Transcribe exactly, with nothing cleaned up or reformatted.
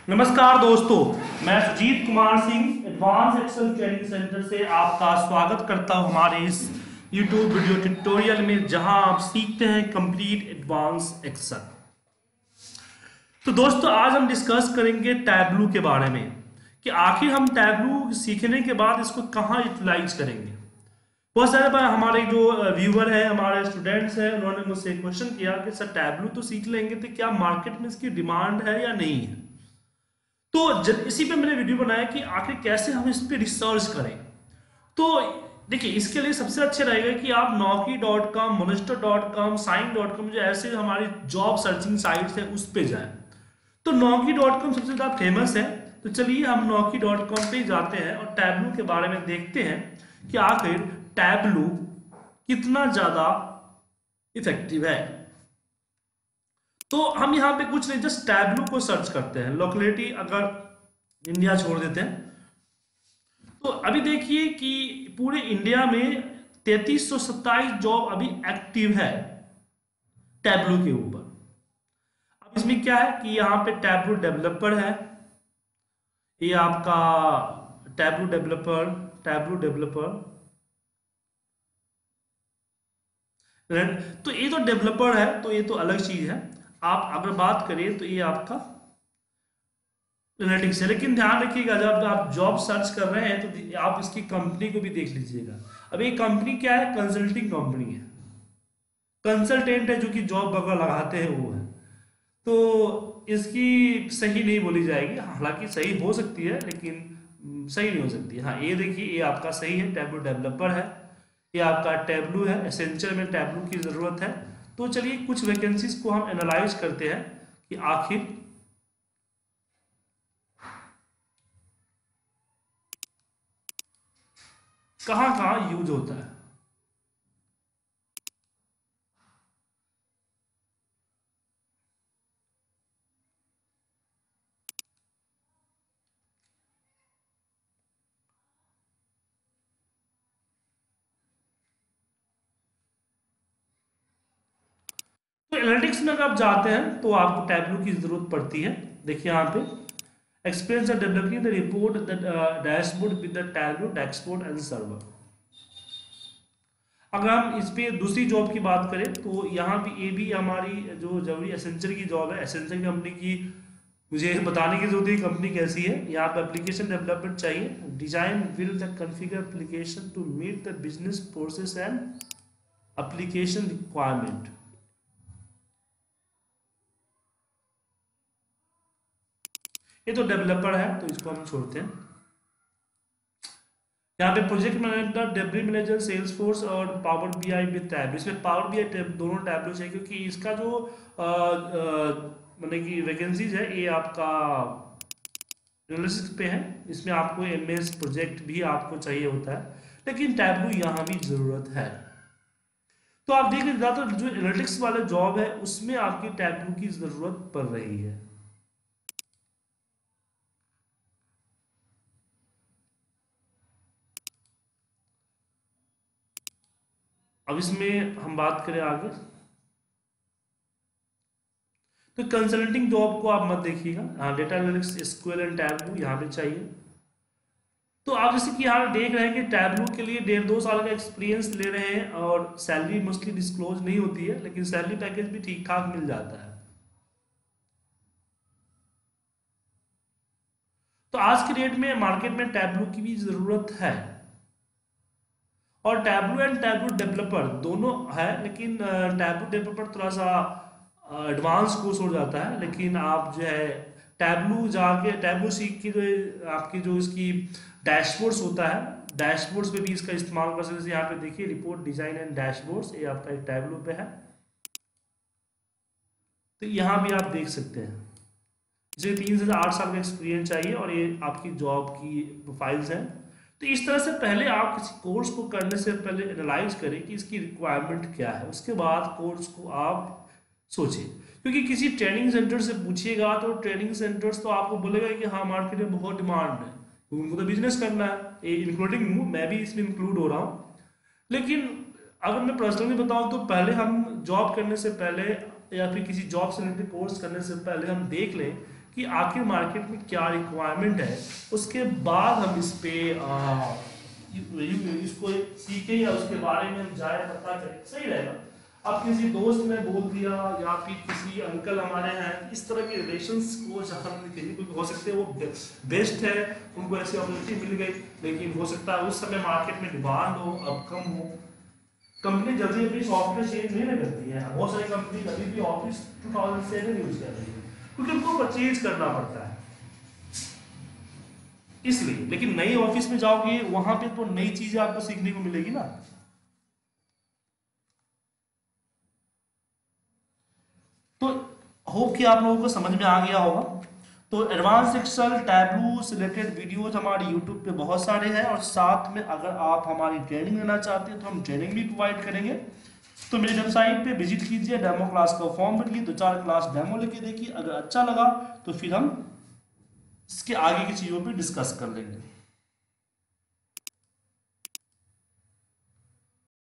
नमस्कार दोस्तों, मैं Sujeet Kumar Singh advance excel training centre से आपका स्वागत करता हूं हमारे इस यूट्यूब वीडियो ट्यूटोरियल में, जहां आप सीखते हैं कंप्लीट एडवांस एक्सेल। तो दोस्तों, आज हम डिस्कस करेंगे टैबलू के बारे में कि आखिर हम टैबलू सीखने के बाद इसको कहां यूटिलाइज करेंगे। बहुत सारे बार हमारे जो व्यूअर हैं, हमारे स्टूडेंट्स हैं, उन्होंने मुझसे क्वेश्चन किया कि सर टैबलू तो सीख लेंगे तो क्या मार्केट में इसकी डिमांड है या नहीं है। तो इसी पे मैंने वीडियो बनाया कि आखिर कैसे हम इस पे रिसर्च करें। तो देखिए, इसके लिए सबसे अच्छा रहेगा कि आप Naukri dot com, Monster dot com, Shine dot com, जो ऐसे हमारी जॉब सर्चिंग साइट्स है उस पे जाएं। तो नौकरी डॉट कॉम सबसे ज़्यादा फेमस है, तो चलिए हम नौकरी डॉट कॉम पे जाते हैं और टैबलू के बारे में देखते हैं कि आखिर टैबलू कितना ज़्यादा इफेक्टिव है। तो हम यहाँ पे कुछ नहीं, जस्ट टैबलू को सर्च करते हैं। लोकेलिटी अगर इंडिया छोड़ देते हैं, तो अभी देखिए कि पूरे इंडिया में तैतीस सौ सत्ताईस जॉब अभी एक्टिव है टैबलू के ऊपर। अब इसमें क्या है कि यहाँ पे टैबलू डेवलपर है, ये आपका टैबलू डेवलपर टैबलू डेवलपर तो ये तो डेवलपर है, तो ये तो अलग चीज है। आप अगर बात करें तो ये आपका एनालिटिक्स है। लेकिन ध्यान रखिएगा, जब आप जॉब सर्च कर रहे हैं तो आप इसकी कंपनी को भी देख लीजिएगा। अब ये कंपनी क्या है? कंसल्टिंग कंपनी है, कंसल्टेंट है जो कि जॉब वगैरह लगाते हैं वो है। तो इसकी सही नहीं बोली जाएगी, हालांकि सही हो सकती है लेकिन सही नहीं हो सकती। हाँ, ये देखिए, ये आपका सही है, टैबलू डेवलपर है, ये आपका टैबलू है, एसेंशियल में टैबलू की जरूरत है। तो चलिए कुछ वैकेंसीज को हम एनालाइज करते हैं कि आखिर कहां कहां यूज होता है। तो एनालिटिक्स में अगर आप जाते हैं तो आपको टैबलू की जरूरत पड़ती है। देखिए यहाँ पे experience developing the report the dashboard with the Tableau dashboard and server. अगर हम इस पे दूसरी जॉब की बात करें तो यहाँ भी ये भी हमारी जो जरूरी एसेंशियल की जॉब है। एसेंशियल कंपनी की मुझे बताने की जरूरत है कंपनी कैसी है। यहाँ पे एप्लीकेशन डेवलपमेंट चाहिए, design will the configure application to meet the business process and application requirement. ये तो डेवलपर है, तो इसको हम छोड़ते हैं। यहाँ पे project manager, delivery manager, Salesforce और पावर बीआई विद टैब। इसमें पावर बीआई दोनों टैबलू चाहिए, क्योंकि इसका जो मतलब कि वैकेंसीज है ये आपका एनालिसिस पे है। इसमें आपको एमएस प्रोजेक्ट भी आपको चाहिए होता है, लेकिन टैबलू यहाँ भी जरूरत है। तो आप देख लीजिए, तो जो एनालिटिक्स वाले जॉब है उसमें आपकी टैबलू की जरूरत पड़ रही है। अब इसमें हम बात करें आगे, तो कंसल्टिंग जॉब को आप मत देखिएगा। हाँ, data analytics, SQL and Tableau यहाँ पे चाहिए। तो आप जैसे कि यहाँ देख रहे हैं कि टैबलू के लिए डेढ़ दो साल का एक्सपीरियंस ले रहे हैं और सैलरी मोस्टली डिस्क्लोज नहीं होती है, लेकिन सैलरी पैकेज भी ठीक ठाक मिल जाता है। तो आज की डेट में मार्केट में टैबलू की भी जरूरत है, और टैबलू एंड टैबलू डेवलपर दोनों है। लेकिन टैबलू डेवलपर थोड़ा सा एडवांस कोर्स हो जाता है, लेकिन आप जो है टैबलू जाके टैबलू सीख के जो आपकी जो इसकी डैशबोर्ड्स होता है, डैशबोर्ड्स पे भी इसका इस्तेमाल कर सकते हैं। यहाँ पे देखिए, रिपोर्ट डिजाइन एंड डैशबोर्ड्स, ये आपका एक टैबलू पे है। तो यहाँ भी आप देख सकते हैं, जिसे तीन से आठ साल का एक्सपीरियंस चाहिए, और ये आपकी जॉब की प्रोफाइल्स हैं। तो इस तरह से पहले आप किसी कोर्स को करने से पहले एनालाइज करें कि इसकी रिक्वायरमेंट क्या है, उसके बाद कोर्स को आप सोचें। क्योंकि किसी ट्रेनिंग सेंटर से पूछिएगा तो ट्रेनिंग सेंटर्स तो आपको बोलेगा कि हाँ मार्केट में बहुत डिमांड है, उनको तो बिजनेस करना है, इंक्लूडिंग मैं भी इसमें इंक्लूड हो रहा हूँ। लेकिन अगर मैं पर्सनली बताऊँ तो पहले हम जॉब करने से पहले या फिर किसी जॉब से रिलेटेड कोर्स करने से पहले हम देख लें कि आखिर मार्केट में क्या रिक्वायरमेंट है, उसके बाद हम इस पे आ, इसको सीखें या उसके बारे में हम जाए पता करें, सही रहेगा। अब किसी दोस्त ने बोल दिया या फिर किसी अंकल हमारे हैं, इस तरह के रिलेशंस को जहाँ क्योंकि हो सकते हैं वो बेस्ट है, उनको ऐसी अपॉर्चुनिटी मिल गई, लेकिन हो सकता है उस समय मार्केट में डिमांड हो, अब कम हो। कंपनी जल्दी अपनी सॉफ्टवेयर चेंज नहीं ना करती है, बहुत सारी कंपनी अभी भी office two thousand seven use कर रही है क्योंकि उनको परचेज करना पड़ता है इसलिए। लेकिन नई ऑफिस में जाओगे वहां पे तो नई चीजें आपको सीखने को मिलेगी ना। तो होप कि आप लोगों को समझ में आ गया होगा। तो एडवांस एक्सेल टैब्लू से रिलेटेड वीडियोज हमारे यूट्यूब पे बहुत सारे हैं, और साथ में अगर आप हमारी ट्रेनिंग लेना चाहते हैं तो हम ट्रेनिंग भी प्रोवाइड करेंगे। तो मेरी वेबसाइट पे विजिट कीजिए, डेमो क्लास का फॉर्म भरिए, दो चार क्लास डेमो लेके देखिए, अगर अच्छा लगा तो फिर हम इसके आगे की चीज़ों पे डिस्कस कर लेंगे।